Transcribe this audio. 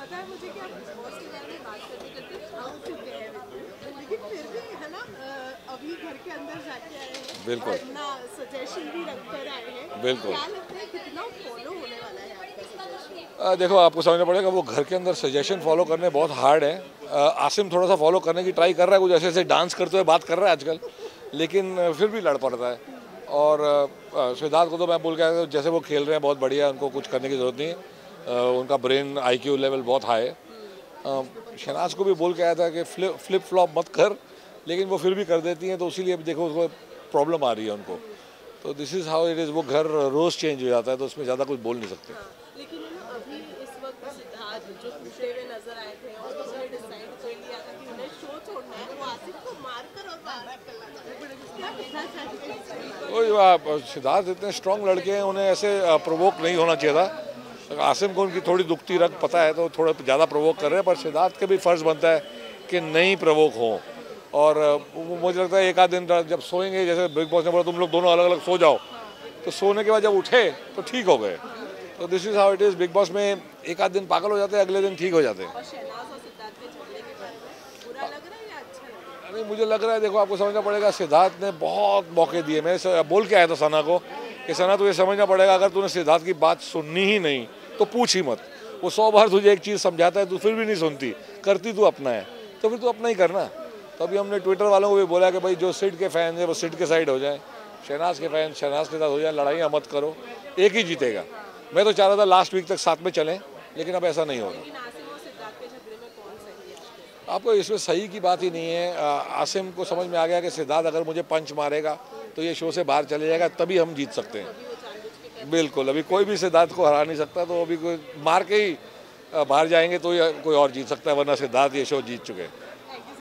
पता है मुझे कि आप बिग बॉस के बारे में बात करते करते थक चुके हैं लेकिन फिर भी है ना अभी घर के अंदर जाके आए हैं और बिल्कुल अपना सजेशन भी रख कर आए हैं। बिल्कुल। क्या लगता है कितना फॉलो होने वाला है आपका सजेशन? देखो आपको समझना पड़ेगा वो घर के अंदर सजेशन फॉलो करने बहुत हार्ड है। आसिम थोड़ा सा फॉलो करने की ट्राई कर रहा है, कुछ ऐसे ऐसे डांस करते हुए बात कर रहा है आजकल, लेकिन फिर भी लड़ पड़ता है। और सिद्धार्थ को तो मैं बोल के आया था, जैसे वो खेल रहे हैं बहुत बढ़िया, उनको कुछ करने की ज़रूरत नहीं है। उनका ब्रेन आईक्यू लेवल बहुत हाई है। शहनाज को भी बोल के आया था कि फ्लिप फ्लॉप मत कर, लेकिन वो फिर भी कर देती हैं, तो इसीलिए देखो उसको प्रॉब्लम आ रही है उनको। तो this is how it is. वो घर रोज़ चेंज हो जाता है, तो उसमें ज़्यादा कुछ बोल नहीं सकते। हाँ, लेकिन है ना अभी इस वक्त सिद्धार्थ जो टूटे हुए नजर आए थे और उन्होंने डिसाइड कर लिया था कि उन्हें शो छोड़ना है, वो आसिफ को मारकर और बाहर करना चाहते हैं। क्या कहना चाहते हैं इसके बारे में? वही सिद्धार्थ इतने स्ट्रांग लड़के हैं, उन्हें ऐसे प्रोवोक नहीं होना चाहिए था। आसिम को उनकी थोड़ी दुखती रग पता है, तो थोड़ा ज़्यादा प्रोवोक कर रहे हैं, पर सिद्धार्थ के भी फ़र्ज़ बनता है कि नहीं प्रोवोक हो। और मुझे लगता है एक आध दिन जब सोएंगे, जैसे बिग बॉस ने बोला तुम लोग दोनों अलग अलग सो जाओ, तो सोने के बाद जब उठे तो ठीक हो गए। तो this is how it is. Bigg Boss में एक आध दिन पागल हो जाते हैं, अगले दिन ठीक हो जाते हैं। और शहनाज और सिद्धार्थ के झगड़े के बारे में बुरा लग रहा है या अच्छा लग रहा है? नहीं, मुझे लग रहा है, देखो आपको समझना पड़ेगा, सिद्धार्थ ने बहुत मौके दिए। मैं बोल के आया था सना को कि सना तुझे समझना पड़ेगा, अगर तूने सिद्धार्थ की बात सुननी ही नहीं तो पूछ ही मत। वो 100 बार तुझे एक चीज़ समझाता है, तू फिर भी नहीं सुनती, करती तू अपना है, तो फिर तू अपना ही करना। तो अभी हमने ट्विटर वालों को भी बोला कि भाई जो सिड के फैन है वो सिड के साइड हो जाए, शहनाज के फैन शहनाज के साथ हो जाए, लड़ाइयाँ मत करो, एक ही जीतेगा। मैं तो चाह रहा था लास्ट वीक तक साथ में चलें, लेकिन अब ऐसा नहीं होगा। लेकिन आसिम और सिद्धार्थ के झगड़े में कौन सही है आपके? आपको इसमें सही की बात ही नहीं है। आसिम को समझ में आ गया कि सिद्धार्थ अगर मुझे पंच मारेगा तो ये शो से बाहर चले जाएगा, तभी हम जीत सकते हैं। अभी वो जानबूझ के कर बिल्कुल, अभी कोई भी सिद्धार्थ को हरा नहीं सकता, तो अभी कोई मार के ही बाहर जाएंगे तो कोई और जीत सकता है, वरना सिद्धार्थ ये शो जीत चुके हैं।